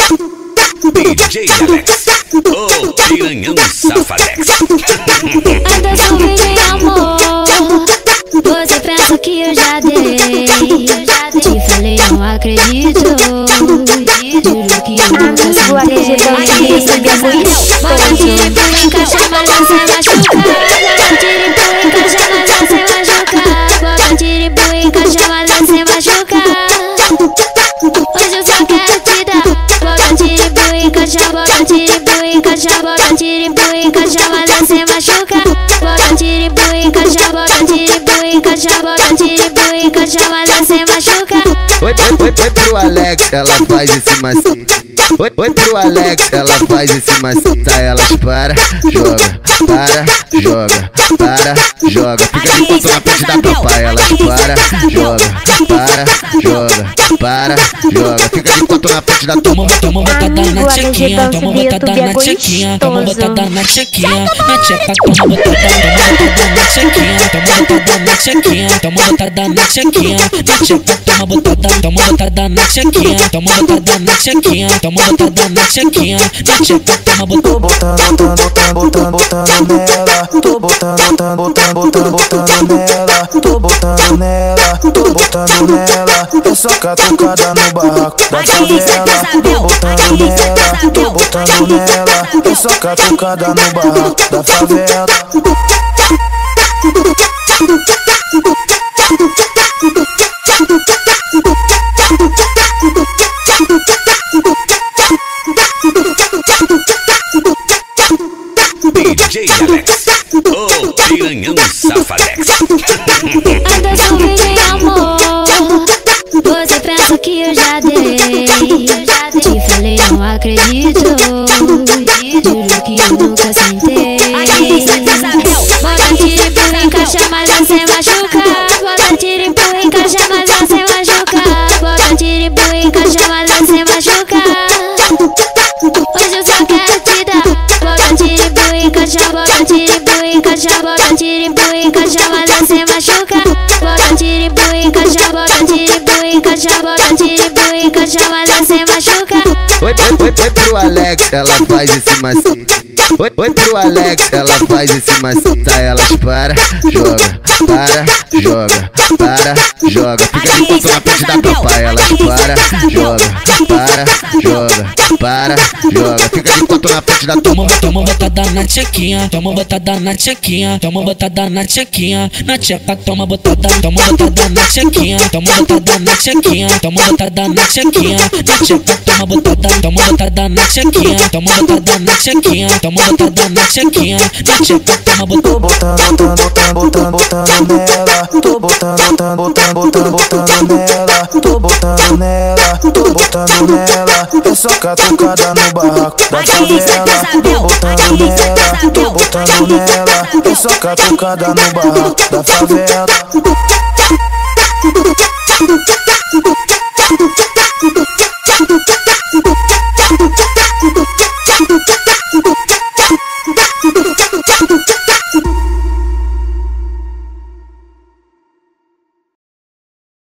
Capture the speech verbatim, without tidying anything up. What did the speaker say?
D J Alex, o piranhão safadex. Anda subindo em amor, você pensa que eu já dei. Te falei, não acredito, juro que eu nunca sentei. Bota tiripu em caixa, mas você machuca. Bota tiripu em caixa, mas você machuca. Bota tiripu em caixa, mas você machuca. Hoje eu só quero te dar. Bota tiripu em caixa, bota tiripu em caixa, bota tiripu em caixa, mas você machuca. Bota tiripu em caixa, bota tiripu em caixa, bota tiripu em caixa, mas você machuca. Oi, oi, oi, oi pro Alex, ela faz esse macete. Oi, oi pro Alex, ela faz esse macete. Elas para, joga, para, joga, para, joga. Fica de quatro na frente da papai. Elas para, joga, para, joga, para, joga. Fica de quatro na frente da toma, toma botada na tchequinha, toma botada na tchequinha, toma botada na tchequinha, na tcheca, toma botada na tchequinha, toma botada na tchequinha, toma botada na tchequinha, na tcheca, toma botada, toma botada na tchequinha, toma botada na tchequinha, toma botada na tchequinha, na tcheca, toma botada, botando, botando, botando, botando nela, tô botando, botando, botando, botando, botando nela, tô botando nela, tô botando nela, é só catucada no barraco da favela, tô botando nela, tô botando nela, é só catucada no barraco da favela. D J Alex, o piranhão safadex. Anda subindo em amor, você pensa que eu já dei. Te falei, não acredito, juro que eu nunca sentei. Bota tiripu em caixa, mas você machuca. Bota tiripu em caixa, mas você machuca. Bota tiripu em caixa, mas você machuca. Hoje eu só quero te dar. Bota tiripu em caixa, bota tiripu em caixa, bota tiripu em caixa, mas você machuca. Bota tiripu em caixa, bota tiripu em caixa, bota tiripu em caixa, mas você machuca. Oi, oi, oi, oi pro Alex, ela faz esse macete. Oi, oi pro Alex, ela faz esse macete. Elas para, joga, para, joga, para, joga. Fica de quatro na frente da papai. Elas para, joga, para, joga, para, joga. Fica de quatro na frente da toma, toma botada na tchequinha, toma botada na tchequinha, toma botada na tchequinha, na tcheca, toma botada, toma botada na tchequinha, toma botada na tchequinha, toma botada na tchequinha, na tcheca, toma botada, toma botada na tchequinha, toma botada na tchequinha, toma botada na tchequinha, na tcheca, toma botada, botando, botando, botando, botando nela, tô botando, botando, botando, botando, botando nela, tô botando nela, tô botando nela, é só catucada no barraco da favela, tô botando nela, tô botando nela, é só catucada no barraco da favela.